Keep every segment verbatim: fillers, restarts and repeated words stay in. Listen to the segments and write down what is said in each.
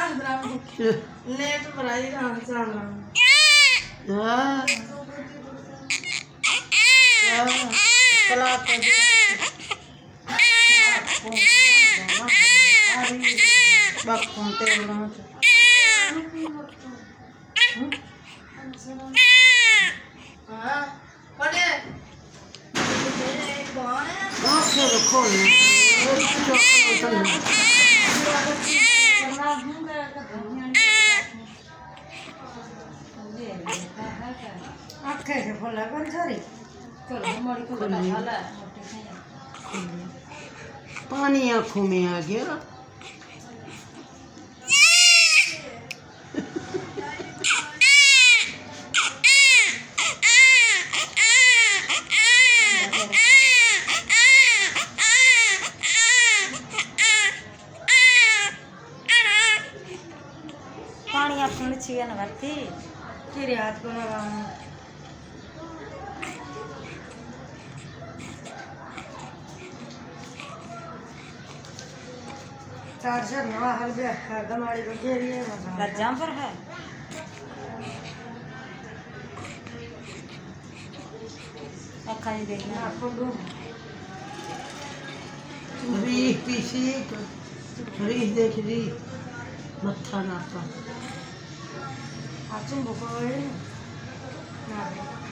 net बनाई राम साला हाँ कला तो बाकों ते उड़ान हाँ पढ़े आँखें रखो आँखें से फुला बन सारी पानी आँखों में आ गया पानी आँखों में छिया न भरती तेरे हाथ को लगाऊं चार्जर नवा हल गया गमाड़ी को घेरी है लज्जा पर है अखा नहीं देखना आपको दो रीह पीसी रीह देख रीह मत्था नापा आचुम बुको है ना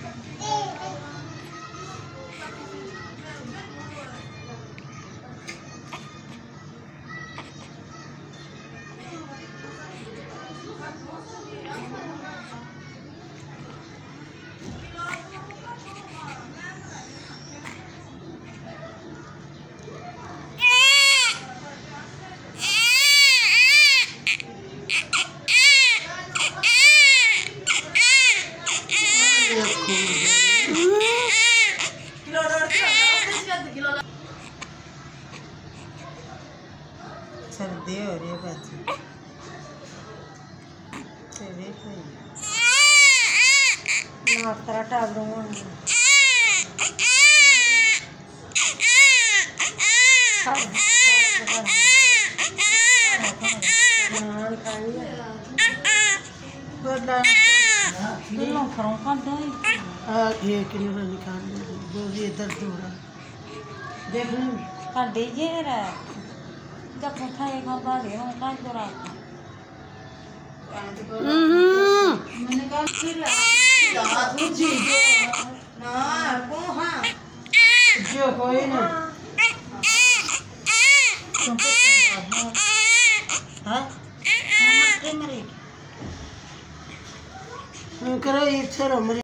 सर्दी हो रही है बच्चे तेरे कोई नाक तेरा टाबरों में किलो फरों का दो हाँ ये किलो निकाल दो ये दर्द हो रहा देख लो का दीजिए रे जब उठा एक बार दे रहा हूँ का तो रहा मैंने कहा फिर हाथ उठी ना को हाँ जो कोई ना हाँ मरे मरे करो ये छोरो